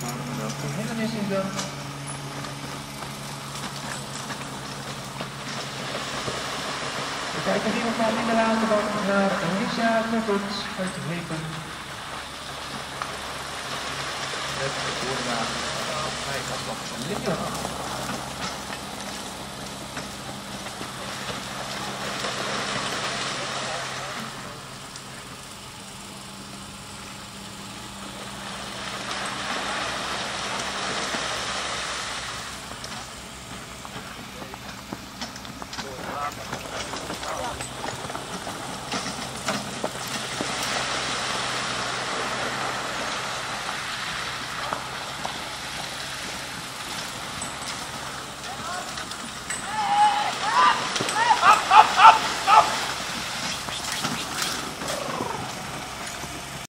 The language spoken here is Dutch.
welke hindernis is dat? We kijken hier nogmaals in de waterbak naar Alicia Tuppert uit Hepen. Met de voorwaarden bij afslag van Lilian.